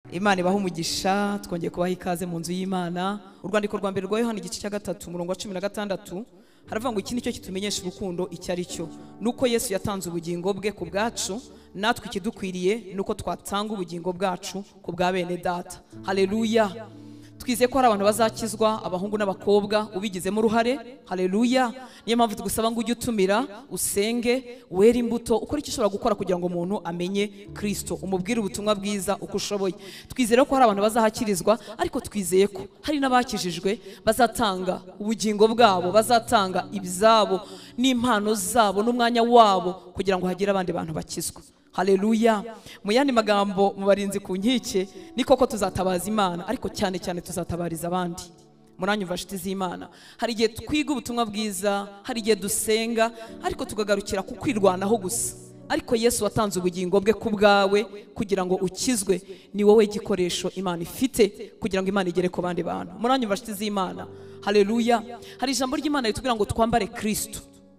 Imana ibaha umugisha. Twongeye kubaha ikaze mu nzu y'Imana. Urwandiko rwa mbere rwa Yohana igice cya 3 umurongo wa 16 haravuga ngo iki nicyo kitumenyesha urukundo icyo ari cyo, nuko Yesu yatanze ubugingo bwe ku bwacu, natwe ikidukwiriye nuko twatanga ubugingo bwacu ku bwa bene data. Haleluya. Twizeye ko hari abantu bazakizwa, abahungu n'abakobwa ubigizemo uruhare. Haleluya. Niyo mpamvu tugusaba ngo ujye utumira, usenge, wera imbuto, ukora icyo ushobora gukora kugira ngo umuntu amenye Kristo, umubwire ubutumwa bwiza uko ushoboye. Twizeye ko hari abantu bazahakirizwa, ariko twizeye ko hari n'abakijijwe bazatanga ubugingo bwabo, bazatanga ibizabo n'impano zabo n'umwanya wabo kugira ngo hagire abandi bantu bakizwa. Haleluya. Mu yandi magambo, mu barinzi ku nkike, ni koko tuzatabaza Imana, ariko cyane cyane tuzatabariza abandi. Muranyumva nshuti z'Imana, hari igihe twiga ubutumwa bwiza, hari igihe dusenga, ariko tukagarukira ku kwirwanaho gusa. Ariko Yesu watanze ubugingo bwe ku bwawe kugira ngo ukizwe. Ni wowe gikoresho Imana ifite kugira ngo Imana igere ku bandi bantu. Muranyumva nshuti z'Imana. Haleluya. Hari ijambo ry'Imana ritubwira ngo twambare Kristo.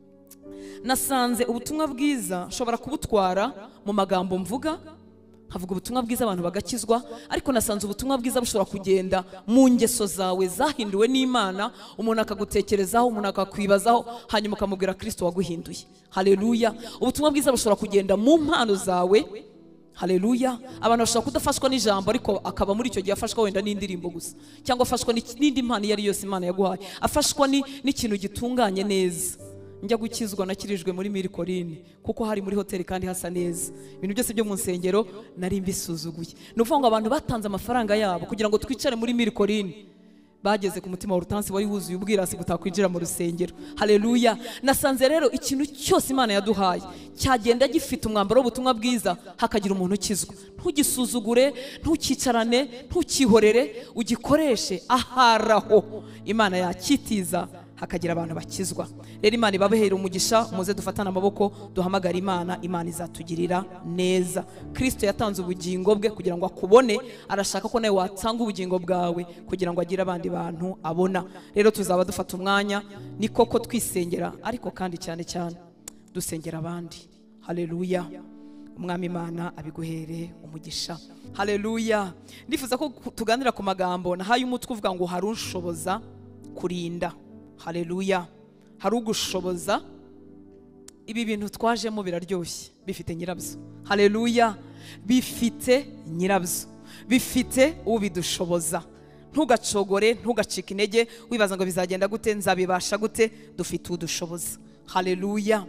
Nasanze ubutumwa bwiza nshobora kubutwara mu magambo mvuga, havuga ubutumwa bwiza abantu bagakizwa, ariko nasanze ubutumwa bwiza bushobora kugenda mu ngeso zawe zahinduwe n'Imana, umuntu akagutekerezaho, umuntu akakwibazaho, hanyuma ukamubwira Kristo waguhinduye. Haleluya. Ubutumwa bwiza bushobora kugenda mu mpano zawe. Haleluya. Abantu bashobora kudafashwa n'ijambo, ariko akaba muri icyo gihe afashwa wenda n'indirimbo gusa, cyangwa afashwa n'indi mpano iyo ari yose Imana yaguhaye, afashwa n'ikintu gitunganye neza. Njya gukizwa nakirijwe muri Mirikorine, kuko hari muri hoteli kandi hasa neza. Ibintu byose byo mu nsengero nari mbisuzuguye. Nuvuga ngo abantu batanze amafaranga yabo kugira ngo twicare muri Mirikorine, bageze ku mutima wa Rutansi wari wuzuye ubwirasi butakwinjira mu rusengero. Haleluya. Nasanze rero ikintu cyose Imana yaduhaye cyagenda gifite umwambaro w'ubutumwa bwiza, hakagira umuntu ukizwa. Ntugisuzugure, ntukicarane, ntukihorere, ugikoreshe aharaho Imana yakitiza, hakagira abantu bakizwa. Rero Imana ibabehera umugisha, muze dufatana amaboko duhamagara Imana, Imana izatugirira neza. Kristo yatanze ubugingo bwe kugira ngo akubone, arashaka ko nawe watanga ubugingo bwawe kugira ngo agire abandi bantu abona. Rero tuzaba dufata umwanya, ni koko twisengera, ariko kandi cyane cyane dusengera abandi. Haleluya. Umwami Imana abiguhere umugisha. Haleluya. Ndifuza ko tuganira ku magambo nahaye umutwe uvuga ngo hari unshoboza kurinda. Haleluya. Hari ugushoboza. Ibi bintu twajemo biraryoshye, bifite nyirabyo. Haleluya. Bifite nyirabyo, bifite ubidushoboza. Ntugacogore, ntugacike intege wibaza ngo bizagenda gute, nzabibasha gute. Dufite udushoboza. Haleluya.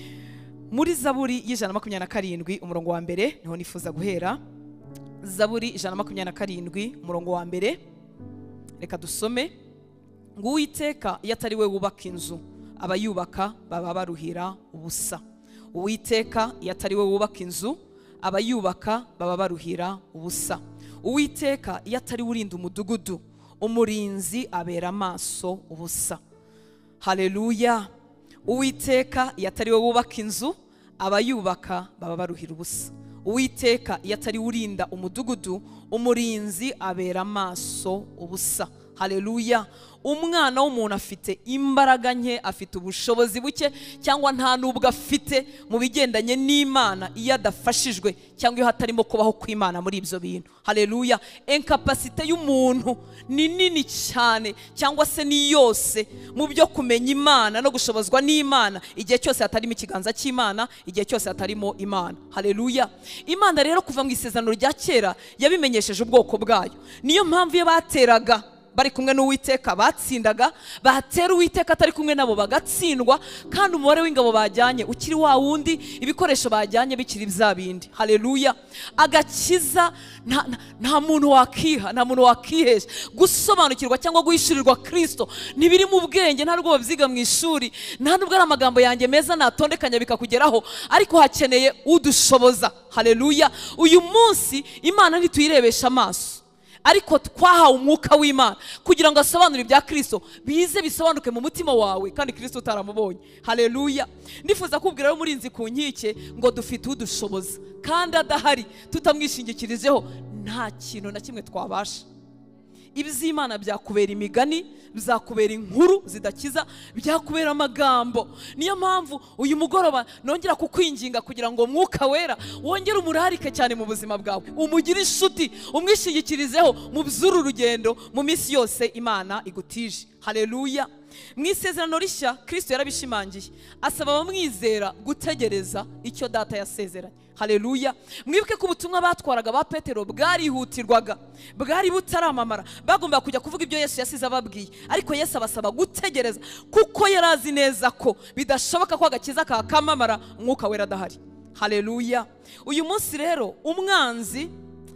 Muri Zaburi y'127 umurongo wa mbere niho nifuza guhera. Zaburi 127 umurongo wa mbere, reka dusome. Ngo Uwiteka iyo atari we wubaka inzu, abayubaka baba baruhira ubusa. Uwiteka iyo atari we wubaka inzu, abayubaka baba baruhira ubusa. Uwiteka iyo atari we urinda umudugudu, umurinzi abera amaso ubusa. Haleluya. Uwiteka iyo atari we wubaka inzu, abayubaka baba baruhira ubusa. Uwiteka iyo atari we urinda umudugudu, umurinzi abera amaso ubusa. Haleluya. Umwana w'umuntu afite imbaraga nke, afite ubushobozi buke, cyangwa nta nubwo afite mu bigendanye n'Imana iyo adafashijwe, cyangwa iyo hatarimo kubaho kw'Imana muri ibyo bintu. Haleluya. Incapacité y'umuntu ni nini cyane, cyangwa se ni yose mu byo kumenya Imana no gushobozwa n'Imana, igihe cyose hatarimo ikiganza cy'Imana, igihe cyose hatarimo Imana. Haleluya. Imana rero kuva mu isezerano rya kera yabimenyesheje ubwoko bwayo. Niyo mpamvu iyo bateraga bari kumwe n'Uwiteka batsindaga, batera Uwiteka atari kumwe nabo bagatsindwa, kandi umubare w'ingabo bajyanye ukiri wa wundi, ibikoresho bajyanye bikiri bya bindi. Haleluya. Agakiza nta muntu wakiha, nta muntu wakihesha. Gusobanukirwa cyangwa guhishurirwa Kristo ntibiri mu bwenge, nta nubwo babyiga mu ishuri, nta nubwo ari amagambo yanjye meza natondekanya bikakugeraho, ariko hakeneye udushoboza. Haleluya. Uyu munsi Imana ntituyirebesha amaso, ariko twahawe umwuka w'Imana kugira ngo asobanure ibya Kristo, bize bisobanuke mu mutima wawe, kandi Kristo utaramubonye. Haleluya. Ndifuza kubwira rero murinzi ku nkike ngo dufite udushoboza, kandi adahari tutamwishingikirijeho nta kintu na kimwe twabasha. iby'Imana byakubera imigani, bizakubera inkuru zidakiza, byakubera amagambo. Niyo mpamvu uyu mugoroba nongera kukwinginga kugira ngo Mwuka Wera wongere umurarike cyane mu buzima bwawe, umugire inshuti, umwishingikirizeho mu by'uru rugendo mu minsi yose Imana igutije. Haleluya. Mu isezerano rishya Kristo yarabishimangiye, asaba abamwizera gutegereza icyo Data yasezeranye. Haleluya. Mwibuke ko ubutumwa batwaraga ba Petero bwarihutirwaga, bwari butaramamara, bagomba kujya kuvuga ibyo Yesu yasize ababwiye, ariko Yesu abasaba gutegereza kuko yarazi neza ko bidashoboka ko agakiza kakamamara Mwuka Wera adahari. Haleluya. Uyu munsi rero umwanzi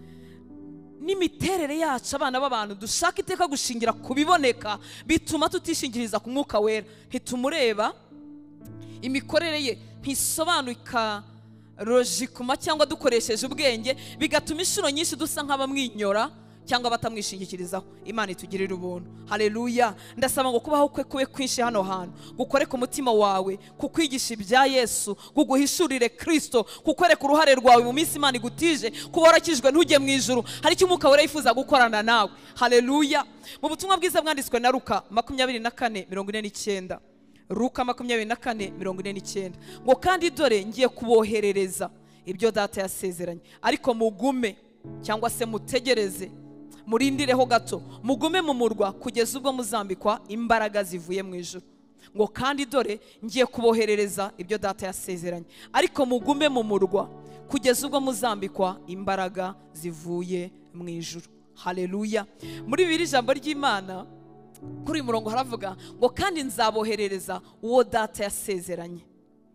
n'imiterere yacu abana b'abantu dushaka iteka gushingira ku biboneka bituma tutishingiriza ku Mwuka Wera. Ntitumureba, imikorere ye ntisobanuka logikuma cyangwa dukoresheje ubwenge, bigatuma inshuro nyinshi dusa nk'abamwinyora cyangwa batamwishingikirizaho. Imana itugirire ubuntu. Haleluya. Ndasaba ngo kubaho kwe kube kwinshi hano hantu, gukore ku mutima wawe, kukwigisha ibya Yesu, kuguhishurire Kristo, kukwereka uruhare rwawe mu minsi Imana igutije, kuba warakijwe ntujye mu ijuru, hari icyo Umwuka Wera yifuza gukorana nawe. Haleluya. Mu butumwa bwiza bwanditswe na Luka 24:49, Luka 24:49, ngo kandi dore ngiye kuboherereza ibyo Data yasezeranye, ariko mugume cyangwa se mutegereze, murindireho gato, mugume mu murwa kugeza ubwo muzambikwa imbaraga zivuye mu ijuru. Ngo kandi dore ngiye kuboherereza ibyo Data yasezeranye, ariko mugume mu murwa kugeza ubwo muzambikwa imbaraga zivuye mu ijuru. Haleluya. Muri Bibiliya ijambo ry'Imana kuri uyu murongo haravuga ngo kandi nzaboherereza uwo Data yasezeranye.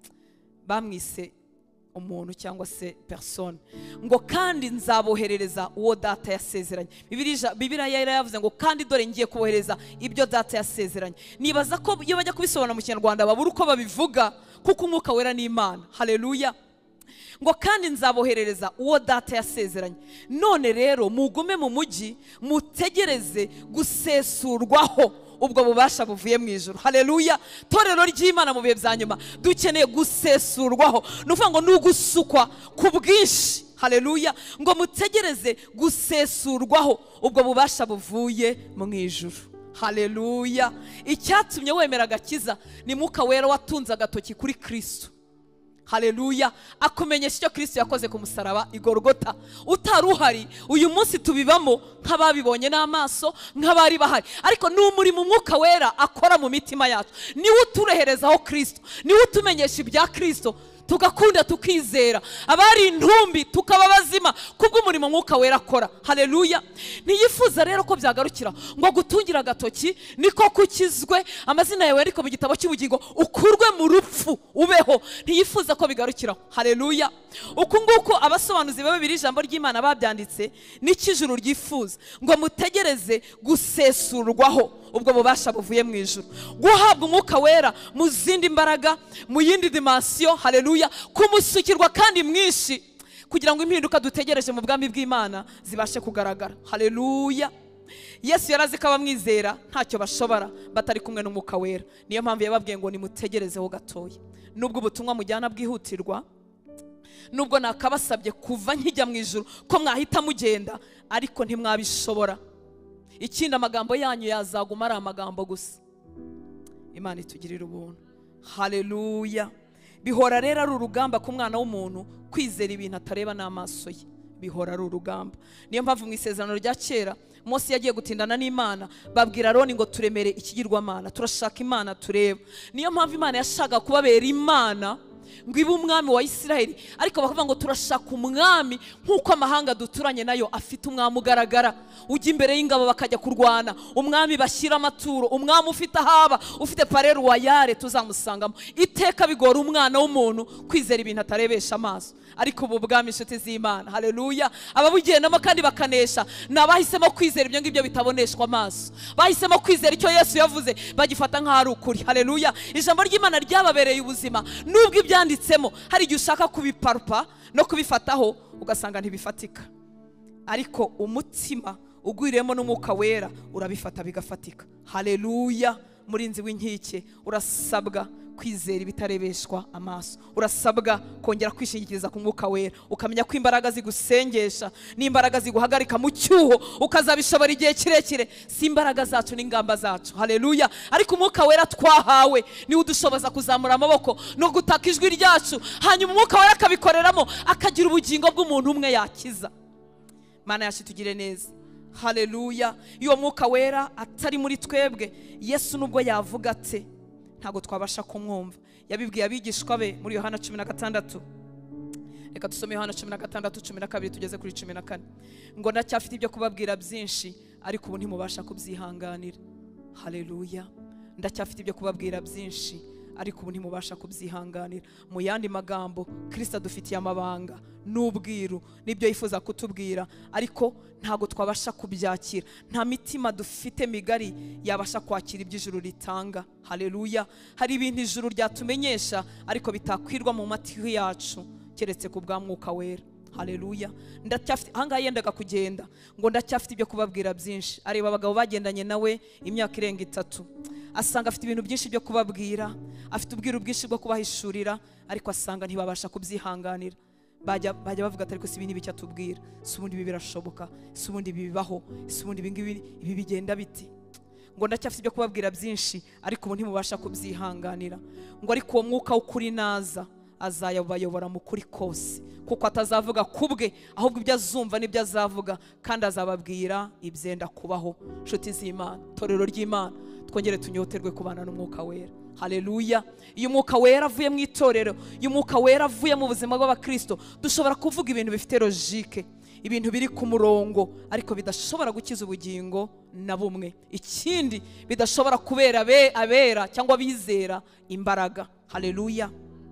Bamwise umuntu cyangwa se persone. Ngo kandi nzaboherereza uwo Data yasezeranye. Bibiliya yaravuze ngo kandi dore ngiye kubohereza ibyo Data yasezeranye. Nibaza ko iyo bajya kubisobanura mu Kinyarwanda babura uko babivuga, kuko Umwuka Wera ni Imana. Haleluya. Ngo kandi nzaboherereza uwo Data yasezeranye. None rero mugume mu mujyi, mutegereze gusesurwaho ubwo bubasha buvuye mu ijuru. Haleluya. Torero ry'Imana mu bihe bya nyuma dukeneye gusesurwaho, nuvuga ngo nugusukwa ku bwinshi. Haleluya. Ngo mutegereze gusesurwaho ubwo bubasha buvuye mu ijuru. Haleluya. Icyatumye wemera agakiza ni Mwuka Wera watunze agatoki kuri Kristo. Haleluya. Akumenyesha icyo Kristo yakoze ku musaraba i Golgotha. Utaruhari uyu munsi tubibamo nk'ababibonye n'amaso, nk'abari bahari, ariko n'umurimo Mwuka Wera akora mu mitima yacu niwe utureherezaho Kristo, niwe utumenyesha ibya Kristo, tugakunda tukizera, abari intumbi tukaba bazima kubw'umurimo Mwuka Wera akora. Haleluya. Ntiyifuza rero ko byagarukira ngo gutungira agatoki niko kukizwe, amazina yawe ariko mu gitabo cy'ubugingo ukurwe mu rupfu ubeho. Ntiyifuza ko bigarukiraho. Haleluya. Uku nguko abasobanuzi ba Bibiliya ijambo ry'Imana babyanditse n'ikijuru ryifuza, ngo mutegereze gusesurwaho ubwo bubasha buvuye mu ijuru, guhabwa Umwuka Wera mu zindi mbaraga, mu yindi dimension. Haleluya. Kumusukirwa kandi mwinshi kugira ngo impinduka dutegereje mu bwami bw'Imana zibashe kugaragara. Haleluya. Yesu yarazi ko abamwizera ntacyo bashobora batari kumwe n'Umwuka Wera. Niyo mpamvu yababwiye ngo nimutegerezeho gatoya. Nubwo ubutumwa mujyana bwihutirwa, nubwo nakabasabye kuva nkijya mu ijuru ko mwahita mugenda, ariko ntimwabishobora. Ikindi amagambo yanyu yazaguma ari amagambo gusa. Imana itugirire ubuntu. Haleluya. Bihora rero ari urugamba ku mwana w'umuntu kwizera ibintu atareba n'amaso ye. Bihora ari urugamba. Niyo mpamvu mu isezerano rya kera Mose yagiye gutindana n'Imana, babwira Aroni ngo turemere ikigirwamana, turashaka Imana tureba. Niyo mpamvu Imana yashaka kubabera Imana ngo ibe umwami wa Isiraheli, ariko bakavuga ngo turashaka umwami nk'uko amahanga duturanye nayo afite umwami ugaragara, ujya imbere y'ingabo bakajya kurwana, umwami bashyira amaturo, umwami ufite ahaba, ufite pare royale tuzamusangamo. Iteka bigora umwana w'umuntu kwizera ibintu atarebesha amaso, ariko ubu bwami inshuti z'Imana. Haleluya. Ababugendamo kandi bakanesha nabahisemo kwizera ibyo ngibyo bitaboneshwa amaso, bahisemo kwizera icyo Yesu yavuze, bagifata nk'aho ari ukuri. Haleluya. Ijambo ry'Imana ryababereye ubuzima, nubwo ibyanditsemo hari igihe ushaka kubiparupa no kubifataho ugasanga ntibifatika, ariko umutima ugwiriyemo n'Umwuka Wera urabifata bigafatika. Haleluya. Murinzi w'inkike urasabwa kwizera ibitarebeshwa amaso. Urasabwa kongera kwishingikiriza ku mwuka wera, ukamenya ko imbaraga zigusengesha n'imbaraga ziguhagarika mu cyuho ukazabishobora igihe kirekire. Si imbaraga zacu n'ingamba zacu, haleluya, ariko umwuka wera twahawe niwe udushoboza kuzamura amaboko no gutaka ijwi ryacu, hanyuma umwuka wera akabikoreramo, akagira ubugingo bw'umuntu umwe yakiza. Mana yacu tugire neza, haleluya. Iyo mwuka wera atari muri twebwe, Yesu nubwo yavuga ate ntago twabasha kumwumva. Yabibwiye abigishwa be muri Yohana 16. Reka dusome Yohana 16:12 tugeze kuri 14. Ngo ndacyafite ibyo kubabwira byinshi, ariko ubu ntimubasha kubyihanganira. Haleluya. Ndacyafite ibyo kubabwira byinshi, ariko ubu ntimubasha kubyihanganira. Mu yandi magambo, Kristo adufitiye amabanga n'ubwiru nibyo yifuza kutubwira, ariko ntago twabasha kubyakira. Nta mitima dufite migari yabasha kwakira iby'ijuru ritanga. Haleluya. Hari ibintu ijuru ryatumenyesha ariko bitakwirwa mu matwi yacu keretse ku bwa mwuka wera. Haleluya. Ndacyafite ahangaha yendaga kugenda ngo ndacyafite ibyo kubabwira byinshi. Areba abagabo bagendanye nawe imyaka irenga 3, asanga afite ibintu byinshi byo kubabwira, afite ubwiru bwinshi bwo kubahishurira, ariko asanga ntibabasha kubyihanganira. Bajya bavuga ati ariko si ibintu bicyo atubwira, si ubundi ibi birashoboka, si ubundi ibi bibaho, si ubundi ibi bigenda biti. Ngo ndacyafite ibyo kubabwira byinshi, ariko ubu ntimubasha kubyihanganira. Ngo ariko uwo mwuka w'ukuri naza azayabayobora mu kuri kose, kuko atazavuga kubwe, ahubwo ibyo azumva n'ibyo azavuga, kandi azababwira ibyenda kubaho. Nshuti z'Imana, torero ry'Imana, twongere tunyoterwe kubana n'umwuka wera. Haleluya. Iyo umwuka wera avuye mu itorero, iyo umwuka wera avuye mu buzima bw'abakristo, dushobora kuvuga ibintu bifite logique, ibintu biri ku murongo, ariko bidashobora gukiza ubugingo na bumwe. Ikindi bidashobora kubera abera cyangwa bizera imbaraga. Haleluya.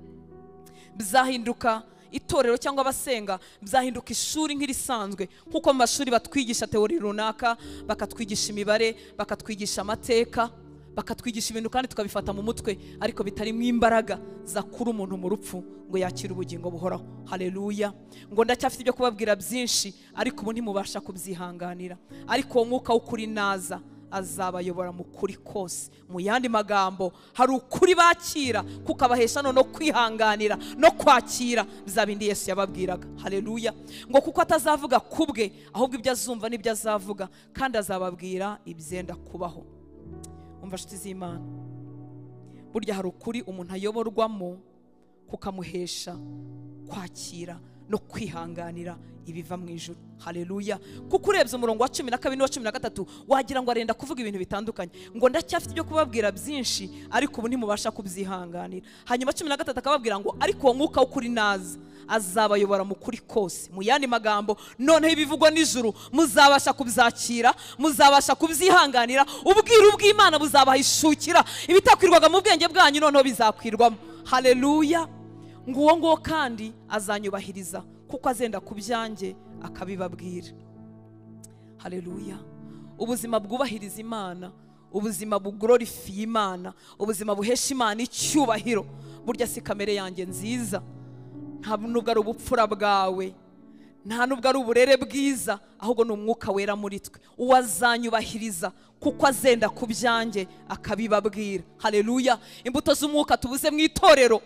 Bizahinduka itorero cyangwa abasenga, bizahinduka ishuri nk'irisanzwe, nkuko mu mashuri batwigisha teori runaka, bakatwigisha imibare, bakatwigisha amateka, bakatwigisha ibintu kandi tukabifata mu mutwe, ariko bitari mu imbaraga zakura umuntu mu rupfu ngo yakire ubugingo buhoraho. Haleluya. Ngo ndacyafite ibyo kubabwira byinshi, ariko ubu ntimubasha kubyihanganira. Ariko uwo mwuka w'ukuri naza azabayobora mu kuri kose. Mu yandi magambo, hari ukuri bakira kukabahesha no kwihanganira no kwakira bya bindi Yesu yababwiraga. Haleluya. Ngo kuko atazavuga kubwe, ahubwo ibyo azumva n'ibyo azavuga, kandi azababwira ibyenda kubaho. Umva nshuti z'Imana, burya hari ukuri umuntu ayoborwamo kukamuhesha kwakira no kwihanganira ibiva mu ijuru. Haleluya. Kuko urebye umurongo wa 12 n'uwa 13 wagira ngo arenda kuvuga ibintu bitandukanye. Ngo ndacyafite ibyo kubabwira byinshi, ariko ubu ntimubasha kubyihanganira. Hanyuma 13 akababwira ngo ariko uwo mwuka w'ukuri naza azabayobora mu kuri kose. Mu yandi magambo, noneho ibivugwa n'ijuru muzabasha kubyakira, muzabasha kubyihanganira, ubwiru bw'Imana buzabahishukira, ibitakwirwaga mu bwenge bwanyu noneho bizakwirwamo. Haleluya. Ngo uwo nguwo kandi azanyubahiriza, kuko azenda ku byanjye akabibabwira. Haleluya. Ubuzima bwubahiriza Imana, ubuzima buglorifiye Imana, ubuzima buhesha Imana icyubahiro, burya si kamere yanjye nziza, nta nubwo ari ubupfura bwawe, nta nubwo ari uburere bwiza, ahubwo ni umwuka wera muri twe. Uwazanyubahiriza kuko azenda ku byanjye akabibabwira. Haleluya. Imbuto z'umwuka tubuze mu itorero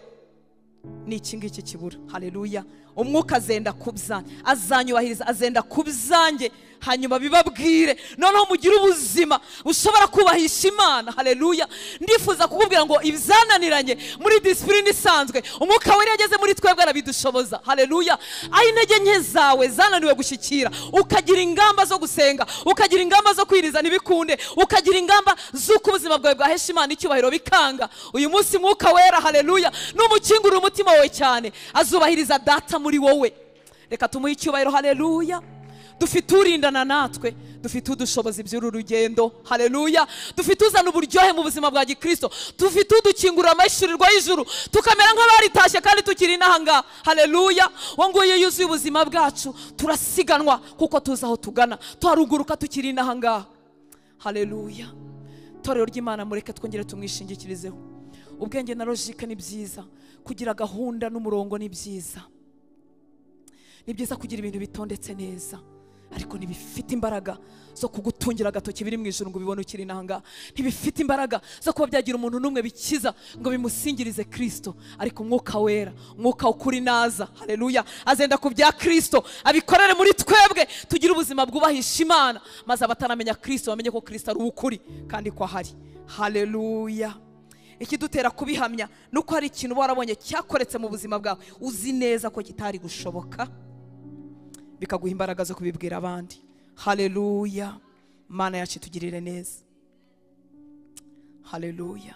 ni iki ngiki kibura. Haleluya. Umwuka azenda kubzanye, azanyubahiriza, azenda kubzanjye, hanyuma bibabwire, noneho mugire ubuzima bushobora kubahisha Imana. Haleluya. Ndifuza kukubwira ngo ibyananiranye muri discipline isanzwe, umwuka wera yageze muri twebwe arabidushoboza. Haleluya. Aho intege nke zawe zananiwe gushyikira, ukagira ingamba zo gusenga, ukagira ingamba zo kwiriza ntibikunde, ukagira ingamba z'uko ubuzima bwawe bwahesha Imana icyubahiro bikanga, uyu munsi mwuka wera, haleluya, n'umukingurira umutima wawe cyane, azubahiriza data muri wowe. Reka tumuhe icyubahiro. Haleluya. Dufite urindana natwe, dufite udushobozi by'uru rugendo. Haleluya. Dufite uzana uburyohe mu buzima bwa gikristo, dufite udukingurira amashurirwa y'ijuru, tukamera nk'abaritashye kandi tukiri inahanga. Haleluya. Wanguye yuzuye ubuzima bwacu, turasiganwa kuko tuzi aho tugana, twaruguruka tukiri inahanga. Haleluya. Torero ry'Imana, mureke twongere tumwishingikirizeho. Ubwenge na logique ni byiza, kugira gahunda n'umurongo ni byiza. Ni byiza kugira ibintu bitondetse neza, ariko ntibifite imbaraga zo kugutungira agatoki biri mu ijuru ngo ubibone ukiri inanga. Ntibifite imbaraga zo kuba byagira umuntu n'umwe bikiza ngo bimusingirize Kristo, ariko Mwuka Wera, Mwuka ukuri naza, haleluya, azenda ku bya Kristo abikorere muri twebwe, tugire ubuzima bwubahisha Imana, maze abataramenya Kristo bamenye ko Kristo ari ukuri kandi ko ahari. Haleluya. Ikidutera kubihamya nuko hari ikintu warabonye cyakoretse mu buzima bwawe uzi neza ko kitari gushoboka, bikaguha imbaraga zo kubibwira abandi. Haleluya. Mana yacu tugirire neza. Haleluya.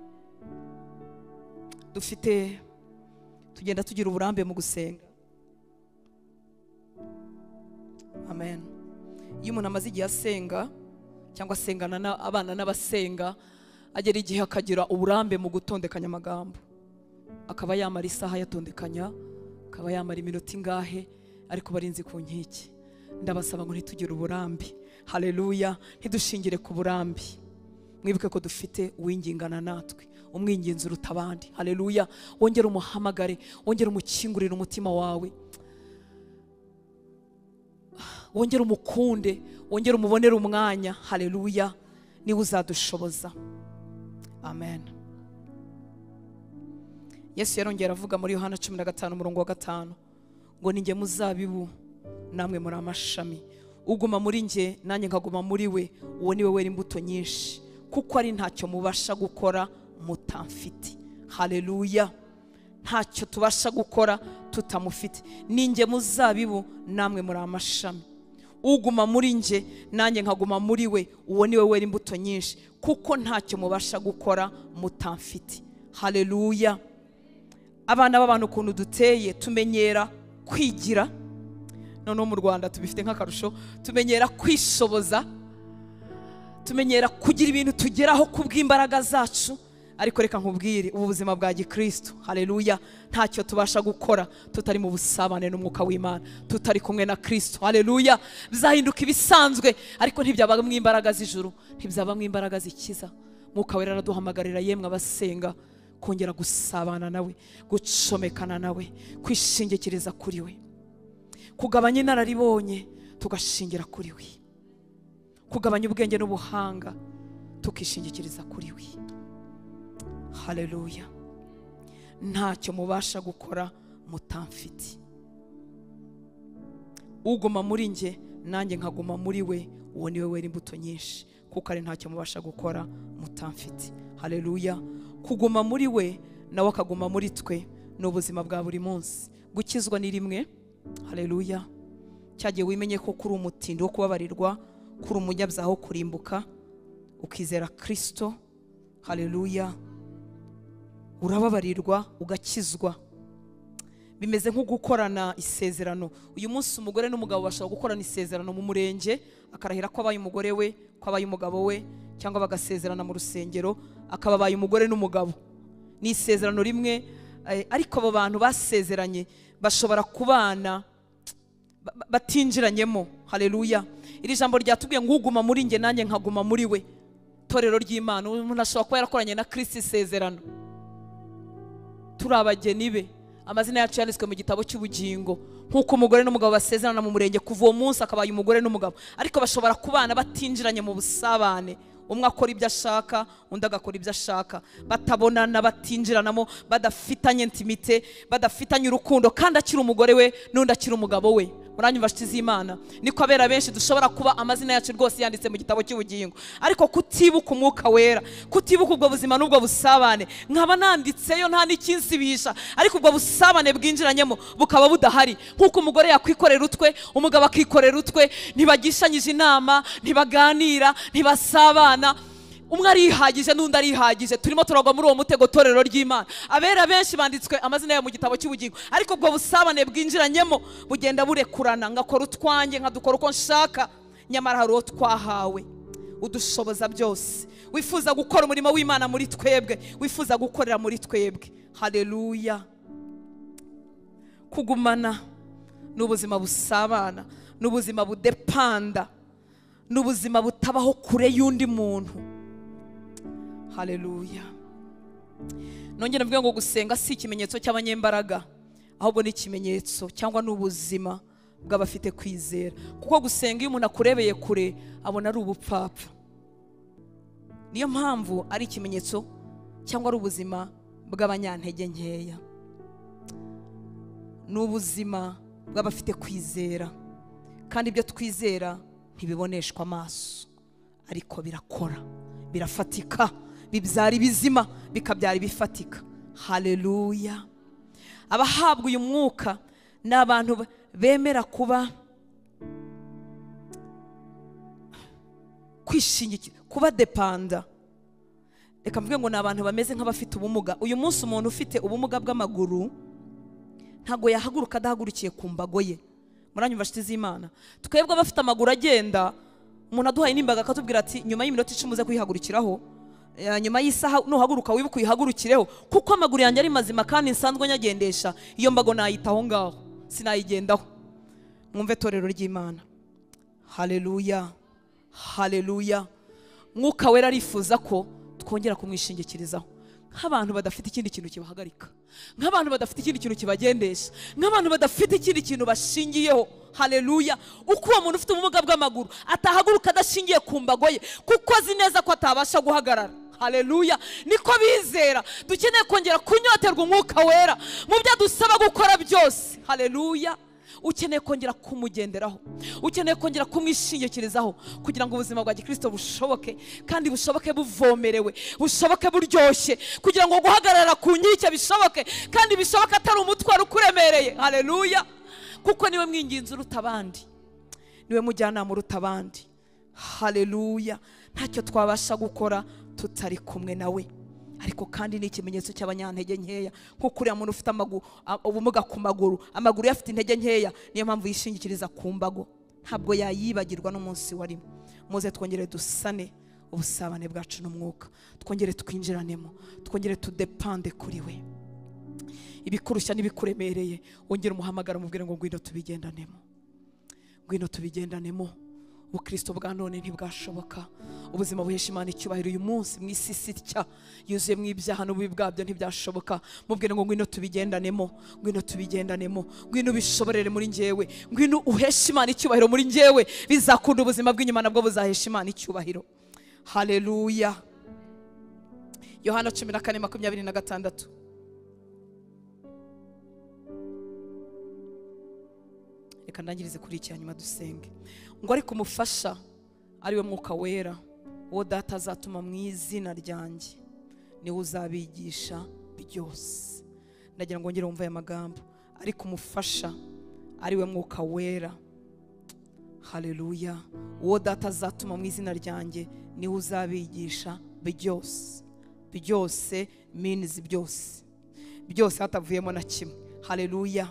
Tugenda tugira uburambe mu gusenga. Amen. Iyo umuntu amaze igihe asenga cyangwa asengana abana n'abasenga, agera igihe akagira uburambe mu gutondekanya amagambo, akaba yamara isaha yatondekanya, akaba yamara iminota ingahe, ariko barinzi ku nkiki. Ndabasaba ngo ntitugire uburambe. Haleluya. Ntidushingire ku burambe. Mwibuke ko dufite uwingingana natwe, umwinginzi uruta abandi. Haleluya. Wongere umuhamagare, wongere umukingurire umutima wawe, wongere umukunde, wongere umubonere umwanya. Haleluya. Niwe uzadushoboza. Amen. Yesu yarongera avuga muri Yohana 15:5 ngo ninjye muzabibu namwe muri amashami, uguma muri nge nanjye nkaguma muri we, uwo niwe wera imbuto nyinshi, kuko ari ntacyo mubasha gukora mutamfite. Haleluya. Ntacyo tubasha gukora tutamufite. Ninjye muzabibu namwe muri amashami, uguma muri nge nanjye nkaguma muri we, uwo niwe wera imbuto nyinshi, kuko ntacyo mubasha gukora mutamfite. Haleluya. Abana b'abantu ukuntu duteye, tumenyera kwigira. Noneho mu Rwanda tubifite nk'akarusho, tumenyera kwishoboza, tumenyera kugira ibintu tugeraho kubw'imbaraga zacu. Ariko reka nkubwire, ubu buzima bwa gikristo, haleluya, ntacyo tubasha gukora tutari mu busabane n'umwuka w'Imana, tutari kumwe na Kristo. Haleluya. Bizahinduka ibisanzwe, ariko ntibyaba mu imbaraga z'ijuru, ntibyaba mu imbaraga zikiza. Mwuka Wera araduhamagarira yemwe abasenga kongera gusabana nawe, gucomekana nawe, kwishingikiriza kuri we, kugabanya inararibonye tugashingira kuri we, kugabanya ubwenge n'ubuhanga tukishingikiriza kuri we. Haleluya. Ntacyo mubasha gukora mutamfite. Uguma muri nge nanjye nkaguma muri we, uwo niwe wera imbuto nyinshi, kuko ari ntacyo mubasha gukora mutamfite. Haleluya. Kuguma muri we nawe akaguma muri twe ni ubuzima bwa buri munsi. Gukizwa ni rimwe. Haleluya. Cyagiye wimenye ko kuri umutindi wo kubabarirwa, kuri umunyabyaha wo kurimbuka, ukizera Kristo. Haleluya. Urababarirwa ugakizwa. Bimeze nko gukorana isezerano. Uyu munsi umugore n'umugabo bashaka gukorana isezerano mu murenge, akarahira ko abaye umugore we, ko abaye umugabo we, cyangwa bagasezerana mu rusengero akaba abaye umugore n'umugabo. Ni isezerano rimwe, ariko abo bantu basezeranye bashobora kubana batinjiranyemo. Haleluya. Iri jambo ryatubwiye ngo uguma muri nge nanjye nkaguma muri we. Torero ry'Imana, umuntu ashobora kuba yarakoranye na Kristo isezerano. Turabageni be, amazina yacu yanditswe mu gitabo cy'ubugingo, nkuko umugore n'umugabo basezerana mu murenge kuva uwo munsi akabaye umugore n'umugabo, ariko bashobora kubana batinjiranye mu busabane. Umwe akora ibyo ashaka, undi agakora ibyo ashaka, batabonana, batinjiranamo, badafitanye intimite, badafitanye urukundo, kandi akiri umugore we n'undi akiri umugabo we. Muranyumva nshuti z'Imana? Niko abera benshi dushobora kuba amazina yacu rwose yanditse mu gitabo cy'ubugingo, ariko kutibuka umwuka wera, kutibuka ubwo buzima n'ubwo busabane. Nkaba nanditseyo nta n'ikinsibisha, ariko ubwo busabane bwinjiranyemo bukaba budahari. Nkuko umugore yakwikorera utwe, umugabo akikorera utwe, ntibagishanyije inama, ntibaganira, ntibasabana, umwe arihagije n'undi arihagije. Turimo turagwa muri uwo mutego torero ry'Imana. Abera benshi banditswe amazina yabo mu gitabo cy'ubugingo, ariko ubwo busabane bwinjiranyemo bugenda burekurana. Ngakora utwanjye nkadukora uko nshaka, nyamara hari uwo twahawe udushoboza byose, wifuza gukora umurimo w'Imana muri twebwe, wifuza gukorera muri twebwe. Haleluya. Kugumana n'ubuzima busabana, n'ubuzima budepanda, n'ubuzima butabaho kure y'undi muntu. Haleluya. Nongera mvuga ngo gusenga si ikimenyetso cy'abanyembaraga, ahubwo ni ikimenyetso cyangwa n'ubuzima bw'abafite kwizera, kuko gusenga iyo umuntu akurebeye kure abona ari ubupfapfa. Niyo mpamvu ari ikimenyetso cyangwa ari ubuzima bw'abanyantege nkeya. Ni ubuzima bw'abafite kwizera, kandi ibyo twizera ntibiboneshwa amaso, ariko birakora, birafatika, bibyara ibizima, bikabyara ibifatika. Haleluya. Abahabwa uyu mwuka ni abantu bemera kuba kwishingikira, kuba depanda. Reka mvuge ngo ni abantu bameze nk'abafite ubumuga. Uyu munsi umuntu ufite ubumuga bw'amaguru ntago yahaguruka adahagurukiye ku mbago ye. Muranyumva nshuti z'Imana? Twebwe abafite amaguru agenda, umuntu aduhaye n'imbaga akatubwira ati nyuma y'iminota 10 uze kwihagurukiraho, nyuma y'isaha nuhaguruka wibuke uyihagurukireho, kuko amaguru yanjye ari mazima kandi nsanzwe nyagendesha, iyo mbago nayitaho ngaho, sinayigendaho. Mwumve torero ry'Imana. Haleluya, haleluya. Mwuka wera arifuza ko twongera kumwishingikirizaho, nk'abantu badafite ikindi kintu kibahagarika, nk'abantu badafite ikindi kintu kibagendesha, nk'abantu badafite ikindi kintu bashingiyeho. Haleluya. Uko uwo muntu ufite ubumuga bw'amaguru atahaguruka adashingiye ku mbago ye, kuko azi neza ko atabasha guhagarara. Haleluya. Niko bizera. Dukeneye kongera kunyoterwa umwuka wera mu byo dusaba gukora byose. Haleluya. Ukeneye kongera kumugenderaho, ukeneye kongera kumwishingikirizaho, kugira ngo ubuzima bwa Gikristo bushoboke, kandi bushoboke buvomerewe, bushoboke buryoshye, kugira ngo guhagarara ku nkike bishoboke, kandi bishoboke atari umutwaro ukuremereye. Haleluya. Kuko niwe mwinginzi uruta abandi, niwe mujyanama uruta abandi. Haleluya. Ntacyo twabasha gukora tutari kumwe nawe, ariko kandi ni ikimenyetso cy'abanyantege nkeya. Kuko uriya muntu ufite ubumuga ku maguru, amaguru yafite intege nkeya, niyo mpamvu yishingikiriza ku mbago, ntabwo yayibagirwa n'umunsi warimo. Muze twongere dusane ubusabane bwacu n'umwuka, twongere twinjiranemo, twongere tudepande kuri we. Ibikurushya n'ibikuremereye wongere umuhamagara, mubwire ngo ngwino tubigendanemo, ngwino tubigendanemo. Ubukristo bwa none ntibwashoboka, ubuzima buhesha Imana icyubahiro uyu munsi mu isi sitya yuzuye mu ibyaha n'ububi bwabyo ntibyashoboka. Mubwire ngo ngwino tubigendanemo, ngwino tubigendanemo, ngwino bishoborere muri njyewe, ngwino uhesha Imana icyubahiro muri njyewe, bizakunda ubuzima bw'inyuma nabwo buzahesha Imana icyubahiro. Haleluya. Yohana 14:26. Reka ndangirize kuri iki hanyuma dusenge. Ngo ariko umufasha ari we mwuka wera, uwo data azatuma mu izina ryanjye, niwe uzabigisha byose. Ndagira ngo ngire wumve aya magambo. Ariko umufasha ari we mwuka wera. Haleluya. Uwo data azatuma mu izina ryanjye, niwe uzabigisha byose. Byose means byose, byose hatavuyemo na kimwe. Haleluya.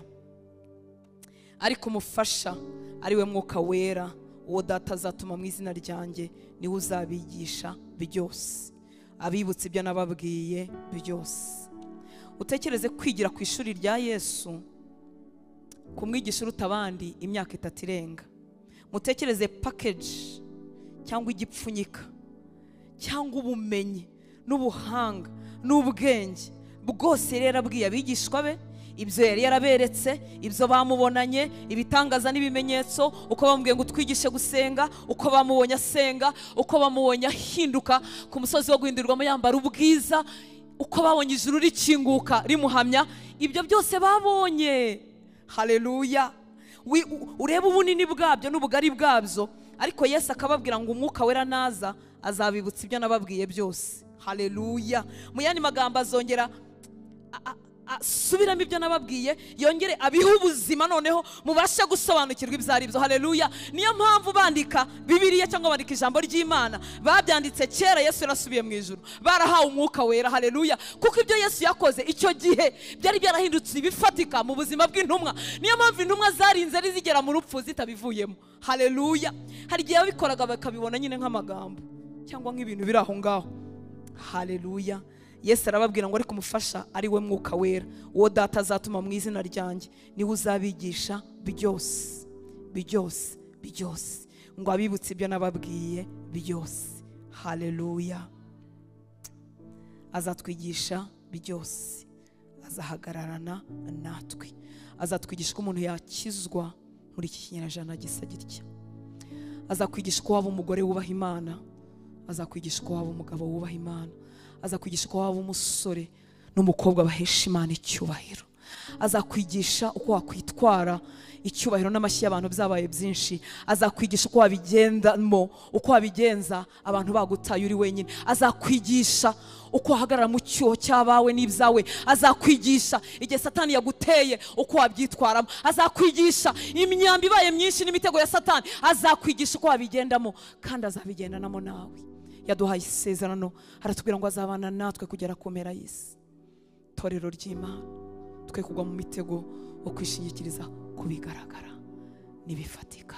Ariko umufasha ari we mwuka wera, uwo data azatuma mu izina ryanjye, niwe uzabigisha byose, abibutse ibyo nababwiye byose. Utekereze kwigira ku ishuri rya Yesu, kumwigisha uruta abandi imyaka 3 irenga. Mutekereze package cyangwa igipfunyika cyangwa ubumenyi n'ubuhanga n'ubwenge bwose rero abwiye abigishwa be, ibyo yari yaraberetse, ibyo bamubonanye, ibitangaza n'ibimenyetso, uko bamubwiye ngo twigishe gusenga, uko bamubonye asenga, uko bamubonye ahinduka ku musozi wo guhindurirwamo yambara ubwiza, uko babonye ijuru rikinguka rimuhamya, ibyo byose babonye. Haleluya. Ureba ubunini bwabyo n'ubugari bwabyo, ariko Yesu akababwira ngo umwuka wera naza azabibutsa ibyo nababwiye byose. Haleluya. Mu yandi magambo azongera subiramo ibyo nababwiye, yongere abihe ubuzima, noneho mubashe gusobanukirwa ibyo ari byo. Haleluya. Niyo mpamvu bandika Bibiliya cyangwa bandika ijambo ry'Imana babyanditse kera Yesu yarasubiye mu ijuru, barahawe umwuka wera. Haleluya. Kuko ibyo Yesu yakoze icyo gihe byari byarahindutse ibifatika mu buzima bw'intumwa. Niyo mpamvu intumwa zarinze zigera mu rupfu zitabivuyemo. Haleluya. Hari igihe babikoraga bakabibona nyine nk'amagambo cyangwa nk'ibintu biri aho ngaho. Haleluya. Yesu arababwira ngo ariko umufasha ari we mwuka wera, uwo data azatuma mu izina ryanjye, niwe uzabigisha byose, byose, byose, ngo abibutse ibyo nababwiye byose. Haleluya. Azatwigisha byose, azahagararana natwe, azatwigisha ko umuntu yakizwa muri iki kinyejana gisa gitya. Azakwigisha ko waba umugore wubaha Imana, azakwigisha ko waba umugabo wubaha Imana, azakwigisha ko waba umusore n'umukobwa bahesha Imana icyubahiro, azakwigisha uko wakwitwara icyubahiro n'amashyi y'abantu byabaye byinshi, azakwigisha uko wabigendamo, uko wabigenza abantu bagutaye uri wenyine, azakwigisha uko wahagarara mu cyuho cyabawe n'ibyawe, azakwigisha igihe Satani yaguteye uko wabyitwaramo, azakwigisha imyambi ibaye myinshi n'imitego ya Satani, azakwigisha uko wabigendamo kandi azabigendanamo nawe. Yaduhaye isezerano, aratubwira ngo azabana natwe kugera ku mpera y'isi. Torero ry'Imana, twe kugwa mu mitego wo kwishingikiriza kubigaragara nibifatika.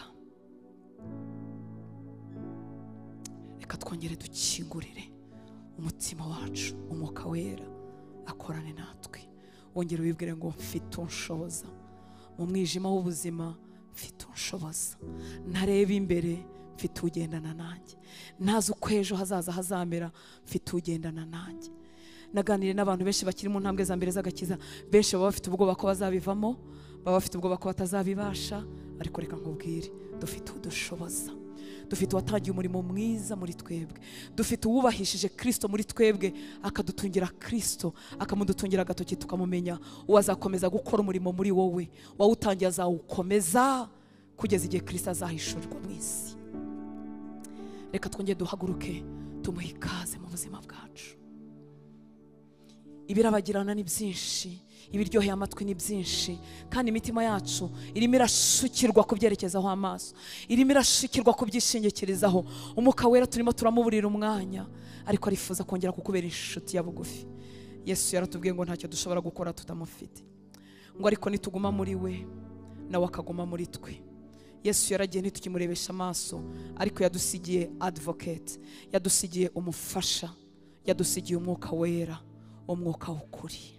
Reka twongere dukingurire umutima wacu, Umwuka Wera akorane natwe. Wongere wibwire ngo mfite unshoboza mu mwijima w'ubuzima, mfite unshoboza, ntareba imbere, mfite ugendana nanjye, ntazi uko ejo hazaza hazamera, mfite ugendana nanjye. Naganiriye n'abantu benshi bakiri mu ntambwe za mbere z'agakiza, benshi baba bafite ubwoba ko bazabivamo, baba bafite ubwoba ko batazabibasha, ariko reka nkubwire, dufite udushoboza, dufite uwatangiye umurimo mwiza muri twebwe, dufite uwubahishije Kristo muri twebwe, akadutungira Kristo, akamudutungira agatoki tukamumenya. Uwo azakomeza gukora umurimo muri wowe, wawutangiye azawukomeza kugeza igihe Kristo azahishurirwa mu isi. Reka twongere duhaguruke tumuhe ikaze mu buzima bwacu. Ibirabagirana ni byinshi, ibiryoheye amatwi ni byinshi, kandi imitima yacu irimo irashukirwa kubyerekezaho amaso, irimo irashukirwa kubyishingikirizaho. Umwuka Wera turimo turamuburira umwanya, ariko arifuza kongera kukubera inshuti ya bugufi. Yesu yaratubwiye ngo ntacyo dushobora gukora tutamufite, ngo ariko nituguma muri we nawe akaguma muri twe. Yesu yaragiye ntitukimurebesha amaso, ariko yadusigiye advocate, yadusigiye umufasha, yadusigiye Umwuka Wera, umwuka w'ukuri,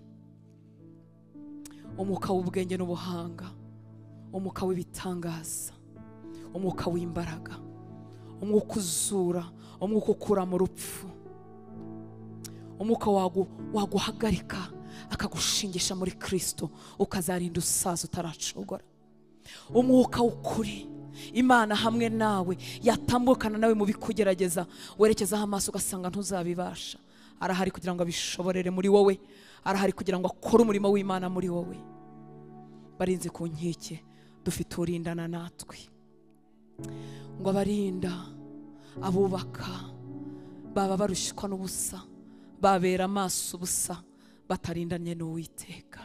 umwuka w'ubwenge n'ubuhanga, umwuka w'ibitangaza, umwuka w'imbaraga, umwuka uzura, umwuka ukura mu rupfu, umwuka waguhagarika akagushingisha muri Kristo, ukazarinda usaza utaracogora. Umwuka w'ukuri, Imana hamwe nawe, yatambukana nawe mu bikugerageza, werekezaho amaso ugasanga ntuzabibasha. Arahari kugira ngo abishoborere muri wowe, arahari kugira ngo akore umurimo w'Imana muri wowe. Barinze ku nkike, dufite urindana natwe, ngo abarinda abubaka baba barushywa n'ubusa, babera amaso ubusa, batarindanye n'Uwiteka.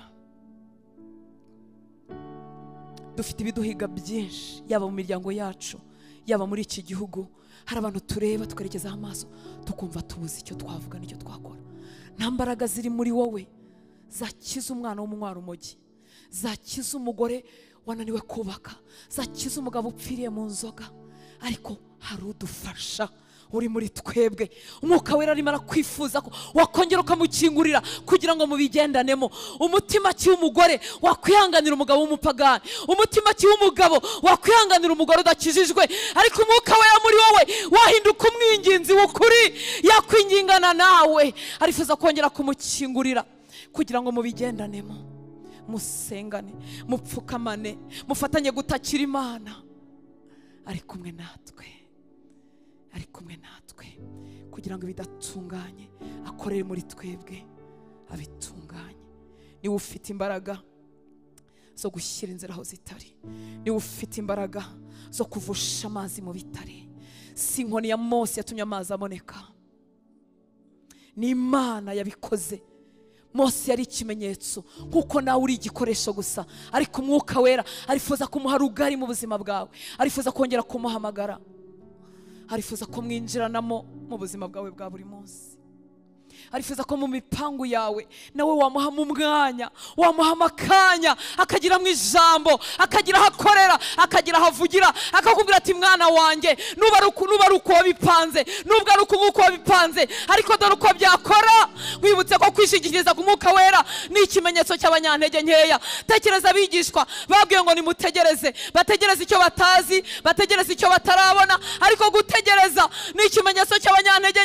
Dufite ibiduhiga byinshi, yaba mu miryango yacu, yaba muri iki gihugu. Hari abantu tureba tukarekezaho amaso tukumva tubuze icyo twavuga n'icyo twakora. Nta mbaraga ziri muri wowe zakiza umwana w'umunywa urumogi, zakiza umugore wananiwe kubaka, zakiza umugabo upfiriye mu nzoga, ariko hari udufasha uri muri twebwe. Umwuka Wera arimo arakwifuza ko wakongera ukamukingurira kugira ngo mubigendanemo. Umutima cy'umugore wakwihanganira umugabo w'umupagani, umutima cy'umugabo wakwihanganira umugore udakijijwe, ariko Umwuka Wera muri wowe wahinduka umwinginzi w'ukuri, yakwingingana nawe. Arifuza kongera kumukingurira kugira ngo mubigendanemo, musengane, mupfukamane, mufatanye gutakira Imana. Ari kumwe natwe, ari kumwe natwe, kugira ngo ibidatunganye akorere muri twebwe abitunganye. Niwe ufite imbaraga zo gushyira inzira aho zitari, niwe ufite imbaraga zo kuvusha amazi mu bitare. Si inkoni ya Mose yatumye amazi aboneka, ni Imana yabikoze. Mose yari ikimenyetso, kuko nawe uri igikoresho gusa, ariko Umwuka Wera arifuza kumuha rugari mu buzima bwawe, arifuza kongera kumuhamagara, arifuza ko mwinjiranamo mu buzima bwawe bwa buri munsi. Arifuza ko mu mipangu yawe nawe wamuhamo umwanya, wamuhamo akanya, akagira mu ijambo, akagira aho akorera, akagira aho avugira, akakubwira ati mwana wanjye, nuba ari uko wabipanze, nubwo ari uko wabipanze, ariko dore uko byakora. Wibutse ko kwishingikiriza ku Mwuka Wera ni ikimenyetso cy'abanyantege nkeya. Tekereza abigishwa babwiye ngo nimutegereze, bategereze icyo batazi, bategereze icyo batarabona, ariko gutegereza ni ikimenyetso cy'abanyantege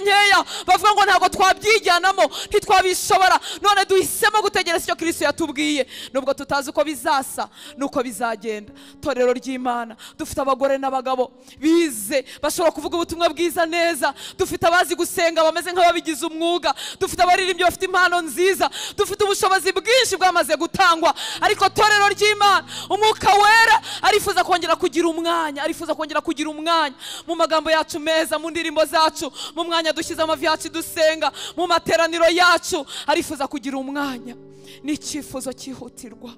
nkeya bavuga ngo ntabwo twabyijyanamo ntitwabishobora, none duhisemo gutegereza icyo Kristo yatubwiye. Nubwo tutazi uko bizasa nuko bizagenda. Torero ry'Imana, dufite abagore n'abagabo bize bashobora kuvuga ubutumwa bwiza neza, dufite abazi gusenga bameze nk'ababigize umwuga, dufite abaririmbyi bafite impano nziza, dufite ubushobozi bwinshi bwamaze gutangwa. Ariko torero ry'Imana, Umwuka Wera arifuza kongera kugira umwanya, arifuza kongera kugira umwanya mu magambo yacu meza, mu ndirimbo zacu, mu mwanya dushyize amavi yacu dusenga, mu materaniro yacu. Arifuza kugira umwanya. Ni icyifuzo cyihutirwa.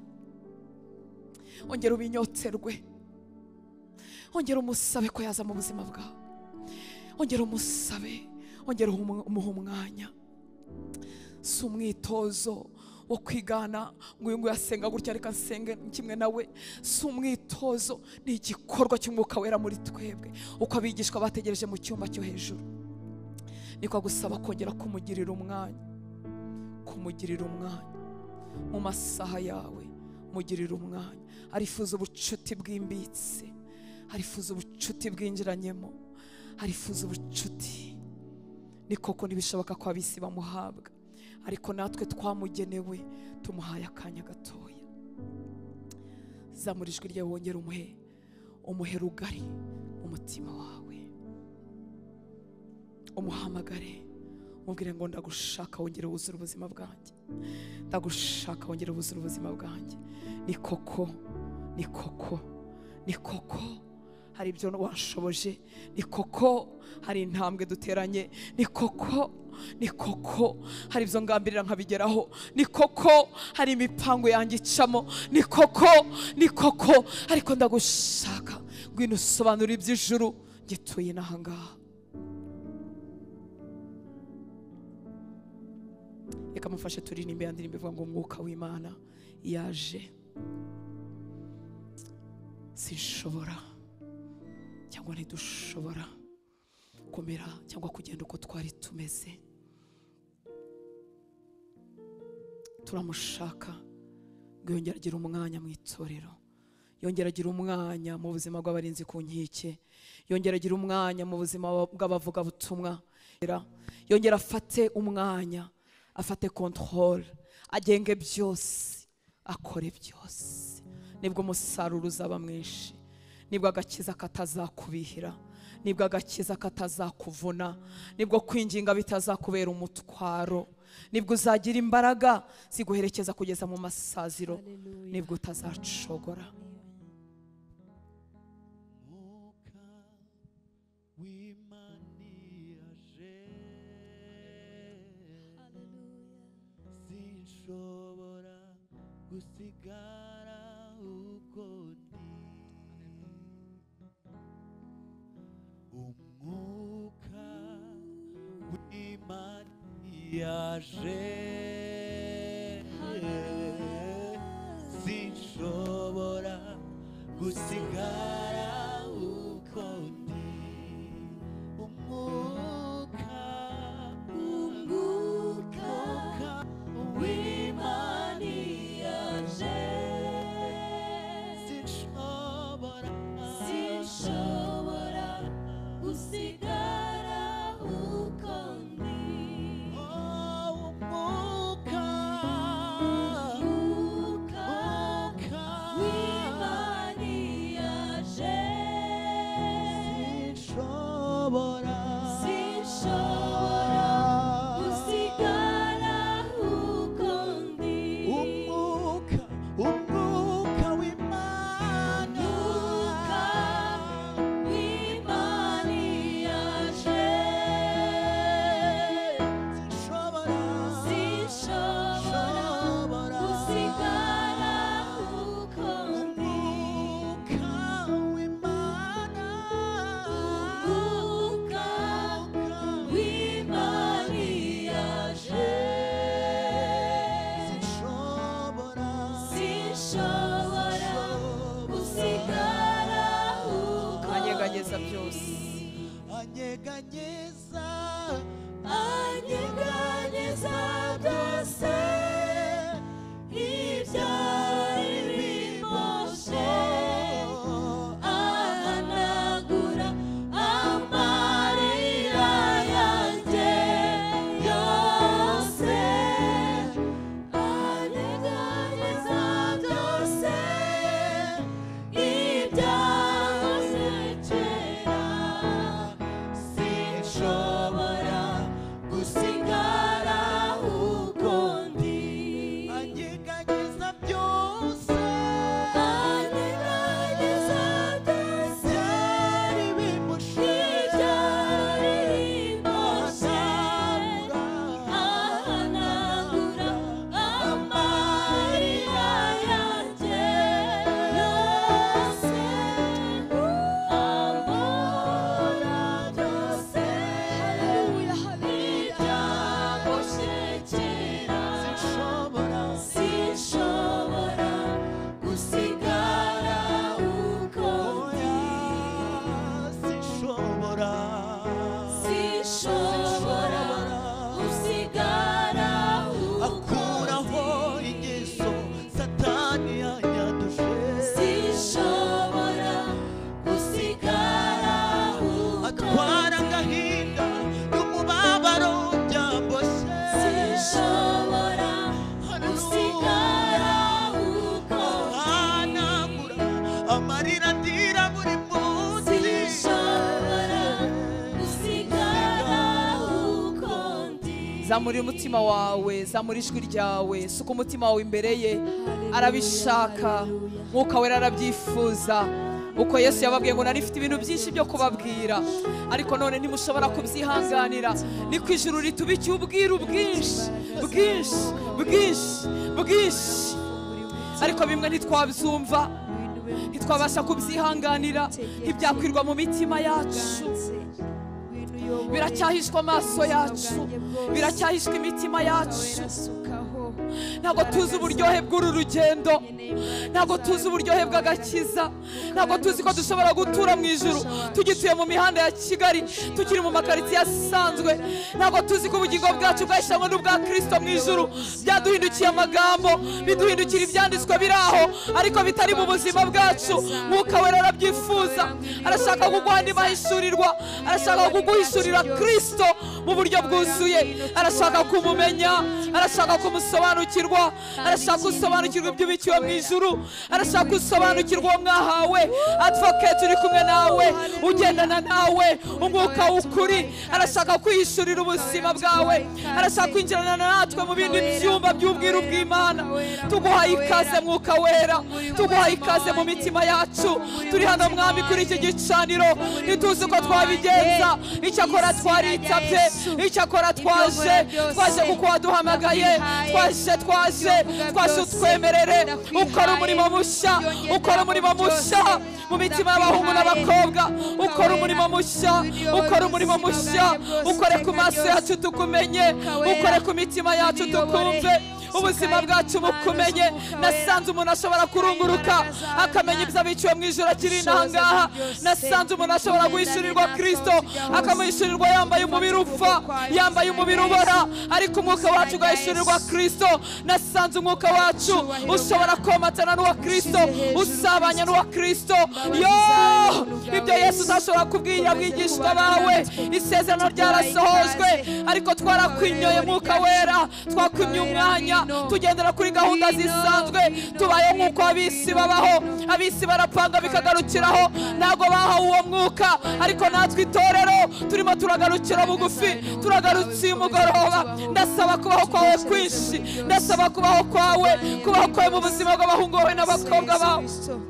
Ongera ubinyoterwe, ongera umusabe ko yaza mu buzima bwawe, ongera umusabe, ongera umuha umwanya. Si umwitozo wo kwigana ngo uyu nguyu asenga gutya reka nsenge kimwe nawe. Si umwitozo, ni igikorwa cy'Umwuka Wera muri twebwe. Uko abigishwa bategereje mu cyumba cyo hejuru, niko gusaba kongera kumugirira umwanya, kumugirira umwanya mu masaha yawe, mugirira umwanya. Arifuza ubucuti bwimbitse, arifuza ubucuti bwinjiranyemo, arifuza ubucuti. Ni koko ntibishoboka ko ab'isi bamuhabwa, ariko natwe twamugenewe, tumuhaye akanya gatoya. Zamura ijwi ryawe wongere umuhe rugari mu mutima wawe, umuhamagare, umubwire ngo ndagushaka wongere wuzure ubuzima bwanjye, ndagushaka wongere wuzure ubuzima bwanjye. Ni koko, ni koko, ni koko hari ibyo washoboje, ni koko hari intambwe duteranye, ni koko, ni koko hari ibyo ngambirira nkabigeraho, ni koko hari imipango yanjye icamo, ni koko, ni koko. Ariko ndagushaka ngwino usobanura iby'ijuru gituye n'ahangaha. Reka mufashe turirimbe ya ndirimbo ivuga ngo Umwuka w'Imana yaje. Sinshobora cyangwa ntidushobora kumera cyangwa kugenda uko twari tumeze. Turamushaka ngo yongere agira umwanya mu itorero, yongere agira umwanya mu buzima bw'abarinzi ku nkike, yongere agira umwanya mu buzima bw'abavuga butumwa, yongere afate umwanya, afate control, agenge byose, akore byose. Nibwo umusaruro uzaba mwinshi, nibwo agakiza katazakubihira, nibwo agakiza katazakuvuna, nibwo kwinginga bitazakubera umutwaro, nibwo uzagira imbaraga ziguherekeza kugeza mu masaziro, nibwo utazacogora. Yaje sinshobora gusigara uko ndi. Umwuka w'Imana yaje sinshobora gusigara uko ndi. Anyeganyeza byose ibyari bimoshe, ahanagura amarira yanjye. zamura umutima wawe, zamura ijwi ryawe, suka umutima wawe imbere ye. Arabishaka, Mwuka Wera arabyifuza. Uko Yesu yababwiye ngo nari mfite ibintu byinshi byo kubabwira, ariko none ntimushobora kubyihanganira. Ni ku ijuru ritubikiye ubwiru bwinshi bwinshi bwinshi bwinshi, ariko bimwe ntitwabyumva, ntitwabasha kubyihanganira. Ntibyakwirwa mu mitima yacu, biracyahishwa amaso yacu, biracyahishwa imitima yacu. Ntabwo tuzi uburyohe bw'uru rugendo, ntabwo tuzi uburyohe bw'agakiza, ntabwo tuzi ko dushobora gutura mu ijuru tugituye mu mihanda ya Kigali, tukiri mu makaritsiye asanzwe. Ntabwo tuzi ko ubugingo bwacu bwahishamwe n'ubwa Kristo mu ijuru. Byaduhindukiye amagambo, biduhindukira ibyanditswe biri aho, ariko bitari mu buzima bwacu. Mwuka Wera arabyifuza, arashaka kuguha andi mahishurirwa, arashaka kuguhishurira Kristo mu buryo bwuzuye. Arashaka kumumenya, arashaka kumusobanukirwa, arashaka gusobanukirwa ibyo bikiwe mu ijuru, arashaka gusobanukirwa uwo mwahawe advocate uri kumwe nawe, ugendana nawe, umwuka w'ukuri. Arashaka kwihishurira ubuzima bwawe, arashaka kwinjirana natwe mu bindi byumba by'ubwiru bw'Imana. Tuguhaye ikaze Mwuka Wera, tuguhaye ikaze mu mitima yacu. Turi hano Mwami kuri iki gicaniro, ntituzi uko twabigenza, icyakora twaritabye, icyakora twaje kuko waduhamagaye, twaje utwemerere. Ukora umurimo mushya, ukora umurimo mushya mu mitima y'abahungu n'abakobwa, ukora umurimo mushya, ukora umurimo mushya. Ukore ku maso yacu tukumenye, ukore ku mitima yacu tukumve, ubuzima bwacu bukumenye. Nasanze umuntu ashobora kurunguruka akamenya ibyo abiciwe mu ijoro akiri inahangaha. Nasanze umuntu ashobora guhishurirwa Kristo akamuhishurirwa yambaye umubiri upfa, yambaye umubiri ubora, ariko umwuka wacu ugahishurirwa Kristo. Nasanze umwuka wacu ushobora komatana n'uwa Kristo, usabanya n'uwa Kristo. Ibyo Yesu uzashobora kubwira abigishwa bawe, isezerano ryarasohojwe, ariko twarakwinyoye Mwuka Wera, twakwimye umwanya, tugendera kuri gahunda zisanzwe, tubaye nk'uko abisi babaho. Abisi barapanga bikagarukiraho, ntabwo bahawe uwo mwuka, ariko natwe itorero turimo turagarukira bugufi, turagarutse uyu mugoroba. Ndasaba kubaho kwawe kwinshi, ndasaba kubaho kwawe mu buzima bw'abahungu bawe n'abakobwa bawe.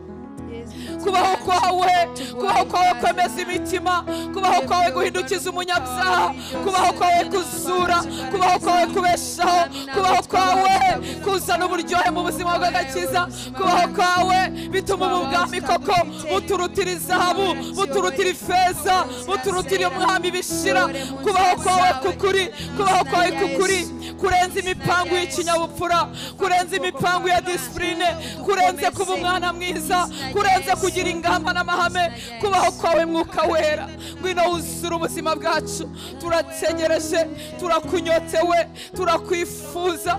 Kubaho kwawe kwemeza imitima, kubaho kwawe guhindukiza umunyabyaha, kubaho kwawe kuzura, kubaho kwawe kubeshaho, kubaho kwawe kuzana uburyohe mu buzima bw'agakiza. Kubaho kwawe bituma ubu bwami koko buturutira izahabu, buturutira ifeza, buturutira umwami bishira. Kubaho kwawe kukuri, kubaho kwawe kukuri kurenza imipangu y'ikinyabupfura, kurenza imipangu ya disipurine, kurenze kuba umwana mwiza, kurenze kugira ingamba n'amahame. Kubaho kwawe Mwuka Wera, ngwino wuzura ubuzima bwacu. Turategereje, turakunyotewe, turakwifuza.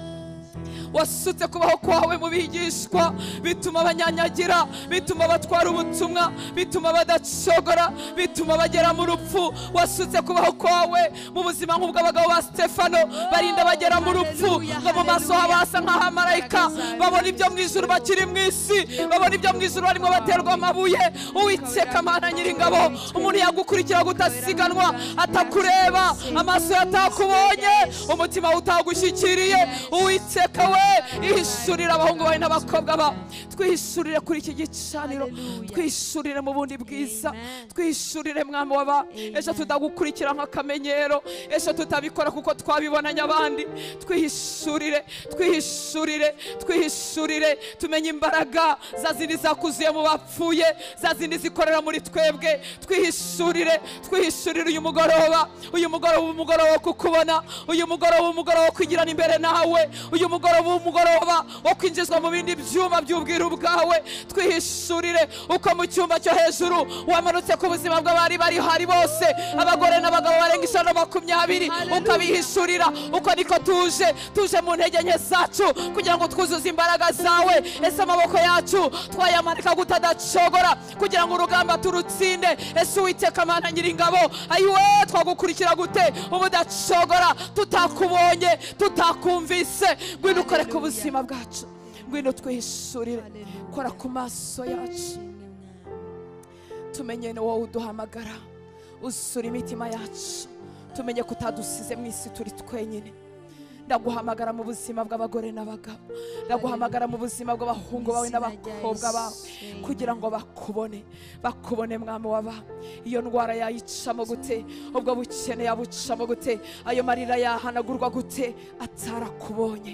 Wasutse kubaho kwawe mu bigishwa, bituma abanyanyagira, bituma batwara ubutumwa, bituma badacogora, bituma bagera mu rupfu. Wasutse kubaho kwawe mu buzima nk'ubw'abagabo ba Stefano, barinda bagera mu rupfu, ngo mu maso habasa nk'ahamarayika. Babona ibyo mu ijuru bakiri mu isi, babona ibyo mu ijuru barimo baterwa amabuye. Uwiteka Mana Nyiringabo, umuntu yagukurikira gutasiganwa, atakureba, amaso yatakubonye, umutima utagushyikiriye. Uwiteka we, ihishurira abahungu bawe n'abakobwa bawe. Twihishurire kuri iki gicaniro, twihishurire mu bundi bwiza, twihishurire Mwami w'aba. Ejo tudagukurikira nk'akamenyero, ejo tutabikora kuko twabibonanye abandi. Twihishurire, twihishurire, twihishurire. Tumenye imbaraga za zindi zakuzuye mu bapfuye, za zindi zikorera muri twebwe. Twihishurire, twihishurire uyu mugoroba, uyu mugoroba umugoroba wo kukubona, uyu mugoroba umugoroba wo kwigirana imbere nawe, uyu mugoroba umugoroba wo kwinjizwa mu bindi byuma by'ubwiru bwawe. Twihishurire uko mu cyumba cyo hejuru wamanutse ku buzima bw'abari bari hari bose, abagore n'abagabo barenga 120, ukabihishurira. Uko niko tuje mu ntege nke zacu kugira ngo twuzuze imbaraga zawe. Ese amaboko yacu twayamanika gutadacogora kugira ngo urugamba turutsinde. Ese Uwiteka Mana Nyiringabo, ayiwe twagukurikira gute ubudacogora, tutakubonye, tutakumvise? Ngwino ukore ku buzima bwacu, ngwino twihishurire, kora ku maso yacu, tumenye ni wowe uduhamagara. Usura imitima yacu, tumenye ko utadusize mu isi turi twenyine. Ndaguhamagara mu buzima bw'abagore n'abagabo, ndaguhamagara mu buzima bw'abahungu bawe n'abakobwa bawe, kugira ngo bakubone mwami w'abami. Iyo ndwara yayicamo gute, ubwo bukene yabucamo gute, ayo marira yahanagurwa gute atarakubonye,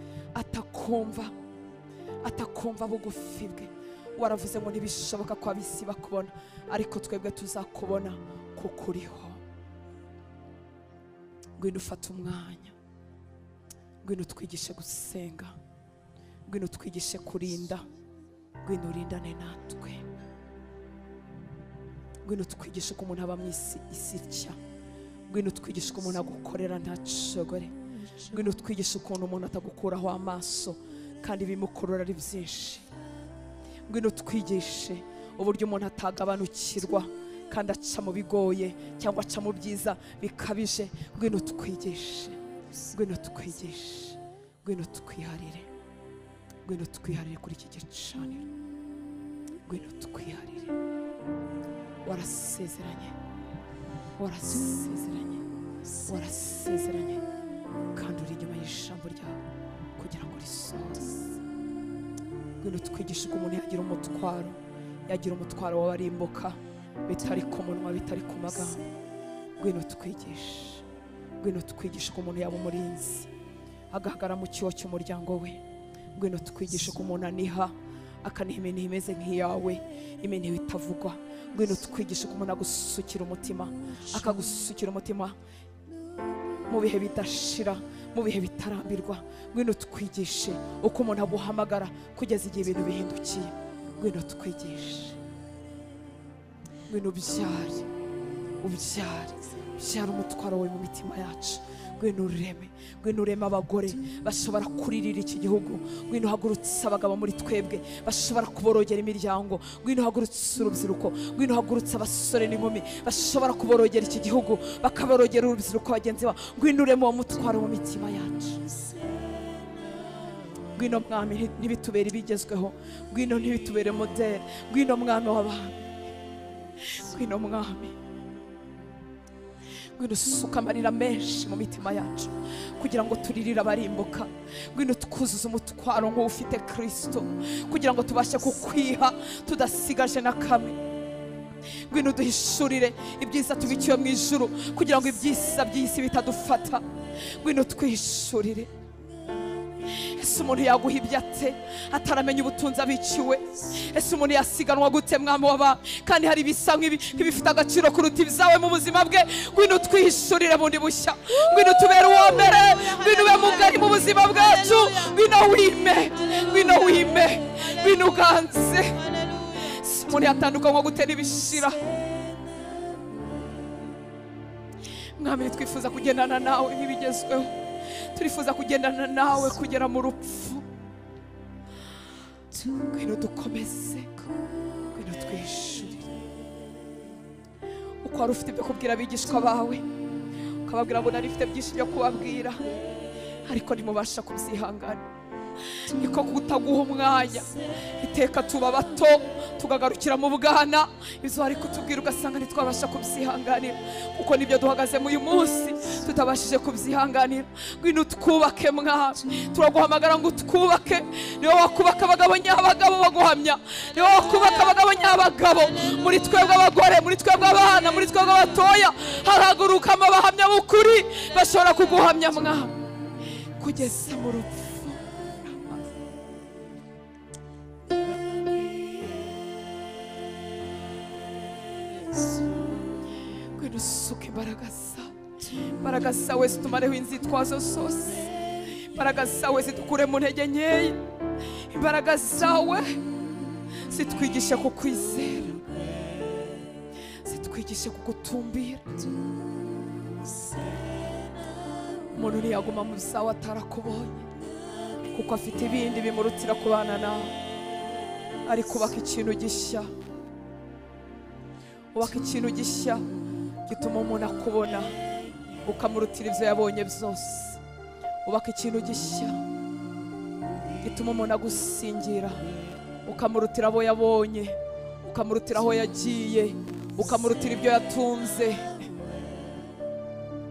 atakumva bugufi bwe. Waravuze ngo ntibishoboka ko ab'isi bakubona, ariko twebwe tuzakubona kuko uriho. Ngwino ufate umwanya, ngwino twigishe gusenga, ngwino twigishe kurinda, ngwino urindane natwe, ngwino twigishe ko umuntu aba mu isi nshya, ngwino twigishe ko umuntu agukorera ntacogore, ngwino twigishe ukuntu umuntu atagukuraho amaso kandi bimukurura ari byinshi, ngwino twigishe uburyo umuntu atagabanukirwa kandi aca mu bigoye cyangwa aca mu byiza bikabije. Ngwino twigishe, ngwino twigishe, ngwino twiharire, ngwino twiharire kuri iki gicaniro, ngwino twiharire. Warasezeranye, warasezeranye, warasezeranye, kandi uri inyuma y'ijambo ryawe kugira ngo risohoze. Ngwino twigishe ko umuntu yagira umutwaro w'abarimbuka, bitari ku munwa, bitari ku magambo. Ngwino twigishe, ngwino twigishe ko umuntu yaba umurinzi, agahagarara mu kiwo cy'umuryango we. Ngwino twigishe ko umuntu aniha, akaniha iminiho imeze nk'iyawe, iminiho itavugwa. Ngwino twigishe ko umuntu agusukira umutima, akagusukira umutima mu bihe bidashira, mu bihe bitarambirwa. Ngwino twigishe uko umuntu aguhamagara kugeza igihe ibintu bihindukiye. Ngwino twigishe, ngwino ubyare umutwaro wawe mu mitima yacu. Ngwino ureme abagore bashobora kuririra iki gihugu. Ngwino uhagurutse abagabo muri twebwe bashobora kuborogera imiryango. Ngwino uhagurutse urubyiruko, ngwino uhagurutse abasore n'inkumi bashobora kuborogera iki gihugu, bakaborogera urubyiruko bagenzi babo. Ngwino ureme uwo mutwaro mu mitima yacu. Ngwino mwami ntibitubere ibigezweho, ngwino ntibitubere modere, ngwino mwami w'abami, ngwino mwami, ngwino usuka amarira menshi mu mitima yacu kugira ngo turirire abarimbuka. Ngwino twuzuze umutwaro nk'ufite Kristo kugira ngo tubashe kukwiha tudasigaje na kamwe. Ngwino duhishurire ibyiza tubikiwe mu ijuru kugira ngo ibyisa by'isi bitadufata. Ngwino twihishurire. Ese umuntu yaguha ibyo ate ataramenya ubutunzi abikiwe? Ese umuntu yasiganwa gute mwami w'abami kandi hari ibisa nk'ibifite agaciro kuruta ibyawe mu buzima bwe? Ngwino twihishurire bundi bushya, ngwino tubere uwa mbere, ngwino ube mugari mu buzima bwacu, ngwino wime, ngwino uganze. Ese umuntu yatandukanywa gute n'ibishira? Mwami twifuza kugendana nawe nk'ibigezweho, turifuza kugendana nawe kugera mu rupfu. Ngwino dukomeze, ngwino twishurire. Uko wari ufite ibyo kubwira abigishwa bawe ukababwira ngo nari mfite byinshi byo kubabwira ariko ntimubasha kubyihangana, niko kutaguha umwanya. Iteka tuba bato tugagarukira mu bwana, izo ari kutubwira ugasanga ntitwabasha kubyihanganira, kuko nibyo duhagazemo uyu munsi tutabashije kubyihanganira. Ngwino twubake mwami, turaguhamagara ngo twubake. Niwe wakubaka abagabo nyabagabo baguhamya, niwe wakubaka abagabo nyabagabo muri twebwe abagore, muri twebwe abana, muri twebwe abatoya. Haragurukamo abahamya b'ukuri bashobora kuguhamya mwami kugeza mu rupfu. Ngwino usuke imbaraga zawe zitumareho inzitwazo zose, imbaraga zawe zidukure mu ntege nkeya, imbaraga zawe zitwigishe kukwizera, zitwigishe kugutumbira. Umuntu ntiyaguma mu zawe atarakubonye, kuko afite ibindi bimurutira kubana nawe. Ari kubaka ikintu gishya, ubaka ikintu gishya gituma umuntu akubona ukamurutira ibyo yabonye byose. Ubaka ikintu gishya gituma umuntu agusingira ukamurutira abo yabonye, ukamurutira aho yagiye, ukamurutira ibyo yatunze.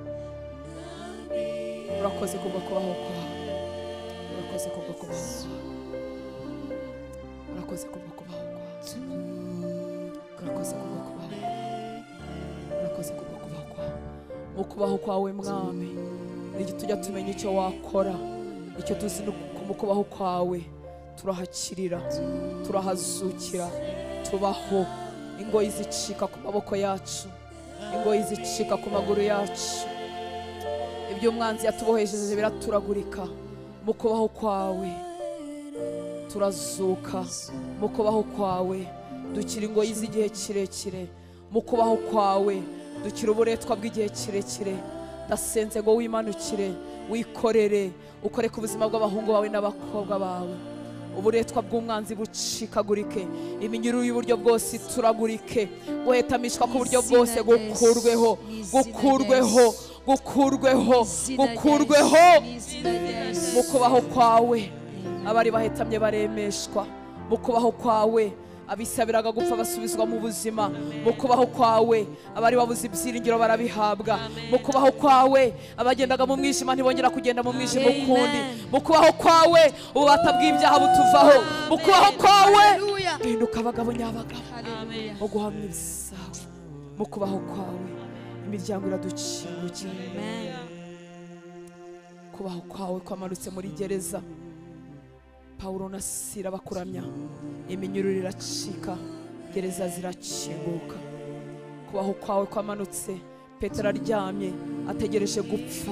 urakoze kubwo kubaho kwawe, urakoze kubwo kubaho kwawe, urakoze kubwo kubaho kwawe, urakoze kubwo kubaho kwawe, urakoze kubwo kubaho kwawe. Mu kubaho kwawe mwami nigi tujya tumenya icyo wakora, icyo tuzi mu kubaho kwawe turahakirira, turahazukira, tubaho. Ingoyi zicika ku maboko yacu, ingoyi zicika ku maguru yacu, ibyo umwanzi yatubohesheje biraturagurika. Mu kubaho kwawe turazuka, mu kubaho kwawe dukira ingoyi z'igihe kirekire, mu kubaho kwawe dukira uburetwa bw'igihe kirekire. Ndasenze ngo wimanukire, wikorere, ukore ku buzima bw'abahungu bawe n'abakobwa bawe. Uburetwa bw'umwanzi bucikagurike, iminyururu y'uburyo bwose ituragurike, guhetamishwa ku buryo bwose gukurweho, gukurweho, gukurweho, gukurweho. Mu kubaho kwawe abari bahetamye baremeshwa, mu kubaho kwawe abisabiraga gupfa basubizwa mu buzima, mu kubaho kwawe abari babuze ibyiringiro barabihabwa, mu kubaho kwawe abagendaga mu mwijima ntibongera kugenda mu mwijima ukundi, mu kubaho kwawe ububata bw'ibyaha butuvaho, mu kubaho kwawe duhinduka abagabo nyabagabo bo guhamya ibisawe. Mu kubaho kwawe imiryango iradukingukira, kubaho kwawe kwamanutse muri gereza, Pawulo na Sila bakuramya, iminyururu iracika, gereza zirakinguka. Kubaho kwawe kwamanutse, Petero aryamye ategereje gupfa,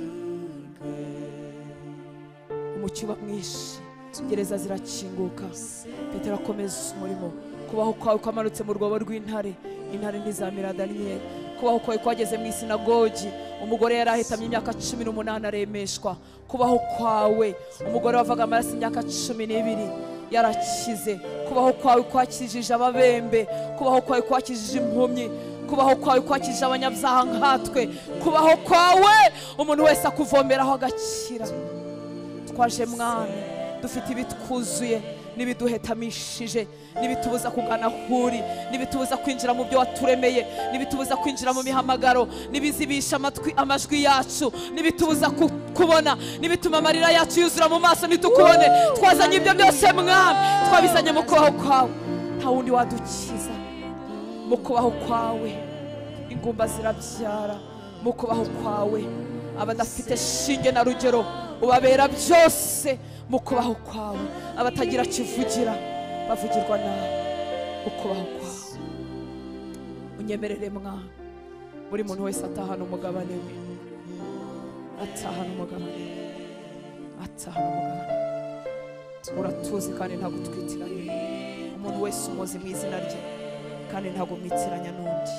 umucyo uba mwinshi, gereza zirakinguka, Petero akomeza umurimo. Kubaho kwawe kwamanutse mu rwobo rw'intare, intare ntizamira Daniyeli. Kubaho kwawe kwageze mu isinagogi, umugore yari ahetamye imyaka 18 aremeshwa. Kubaho kwawe umugore wavaga amaraso imyaka 12 yarakize. Kubaho kwawe kwakijije ababembe, kubaho kwawe kwakijije impumyi, kubaho kwawe kwakijije abanyabyaha nkatwe. Kubaho kwawe umuntu wese akuvomeraho agakira. Twaje mwami dufite ibitwuzuye nibiduhetamishije, nibitubuza kugana huri, nibitubuza kwinjira mu byo waturemeye, nibitubuza kwinjira mu mihamagaro, nibizibisha amajwi yacu, nibitubuza kubona, nibituma amarira yacu yuzura mu maso nitukubone. Twazanye ibyo byose mwami, twabizanye mu kubaho kwawe, nta wundi wadukiza. Mu kubaho kwawe ingumba zirabyara, mu kubaho kwawe abadafite shinge na rugero ubabera byose. Mu kubaho kwawe abatagira kivugira bavugirwa nawe. Mu kubaho kwawe unyemerere mwami, buri muntu wese atahana umugabane we, atahana umugabane we, atahana umugabane. Uratuzi kandi ntabwo twitiranye, umuntu wese umuzi mu izina rye kandi ntabwo mwitiranya n'undi.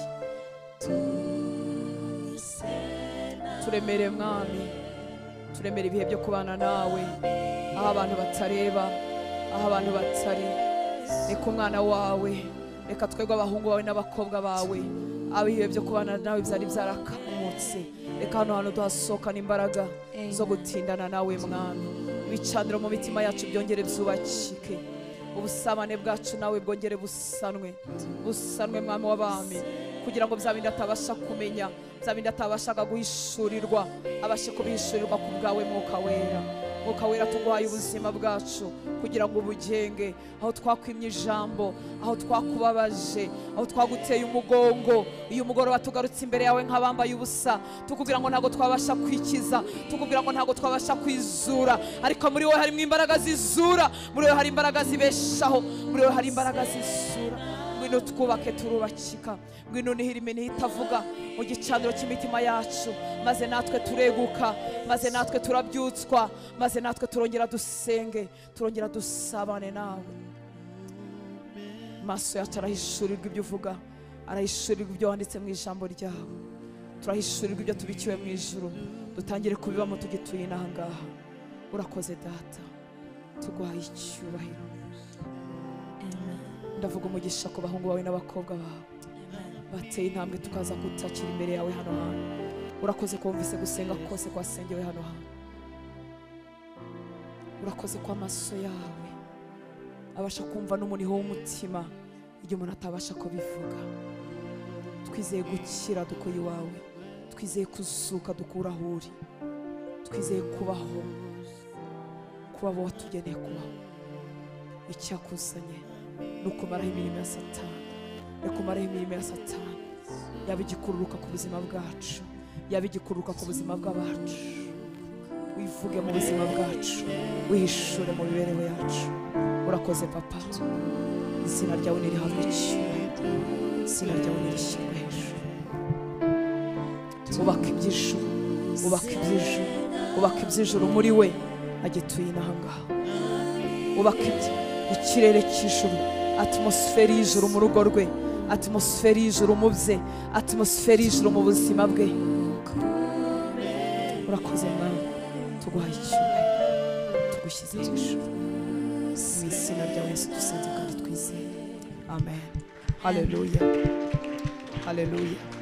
Turemere mwami, turemere ibihe byo kubana nawe, aho abantu batareba, aho abantu batari. Reka umwana wawe, reka twebwe abahungu bawe n'abakobwa bawe, abo ibihe byo kubana nawe byari byarakamutse. Reka hano hantu duhasohokana imbaraga zo gutindana nawe mwami. Ibicaniro mu mitima yacu byongere byubakike, ubusabane bwacu nawe bwongere busanwe, busanwe mwami w'abami, kugira ngo bya bindi atabasha kumenya, bya bindi atabashaga guhishurirwa abashe kubihishurirwa ku bwawe Mwuka Wera. Mwuka Wera tuguhaye ubuzima bwacu kugira ngo ubugenge, aho twakwimye ijambo, aho twakubabaje, aho twaguteye umugongo. Iyo umugoroba tugarutse imbere yawe nk'abambaye ubusa, tukubwira ngo ntago twabasha kwikiza, tukubwira ngo ntago twabasha kwizura, ariko muri wowe harimo imbaraga zizura, muri wowe hari imbaraga zibeshaho, muri wowe hari imbaraga zizura. Ngwino twubake turubakika, ngwino nihira iminiho itavuga mu gicaniro cy'imitima yacu, maze natwe tureguka, maze natwe turabyutswa, maze natwe turongera dusenge, turongera dusabane nawe. Maso yacu arahishurirwa ibyo uvuga, arahishurirwa ibyo wanditse mu ijambo ryawe, turahishurirwa ibyo tubikiwe mu ijuru, dutangire kubibamo tugituye inaha ngaha. Urakoze data, tuguhaye icyubahiro. Ndavuga umugisha ku bahungu bawe n'abakobwa bawe bateye intambwe tukaza gutakira imbere yawe hano hantu. Urakoze ko wumvise gusenga kose kwasengewe hano hantu. Urakoze ko amaso yawe abasha kumva n'umuniho w'umutima igihe umuntu atabasha kubivuga. Twizeye gukira dukuye iwawe, twizeye kuzuka dukura aho uri, twizeye kubaho abo watugeneye kubaho. Icyakuzanye ni ukumaraho imirimo ya Satani, ni ukumaraho imirimo ya Satani, yaba igikururuka ku buzima bwacu, yaba igikururuka ku buzima bw'abacu. Wivuge mu buzima bwacu, wihishure mu mibereho yacu. Urakoze papa, izina ryawe nirihabwe icyubahiro, izina ryawe nirishyirwe hejuru. Ubaka iby'ijuru, ubaka iby'ijuru, ubaka iby'ijuru muri we agituye inahangaha. Ubaka ikirere cy'ijuru, atmosferi y'ijuru mu rugo rwe, atmosferi y'ijuru mu bye, atmosferi y'ijuru mu buzima bwe. Urakoze Mana, tuguhaye icyubahiro, tugushyize hejuru. Mu izina ryawe Yesu dusenze kandi twizeye, amen. Haleluya, haleluya.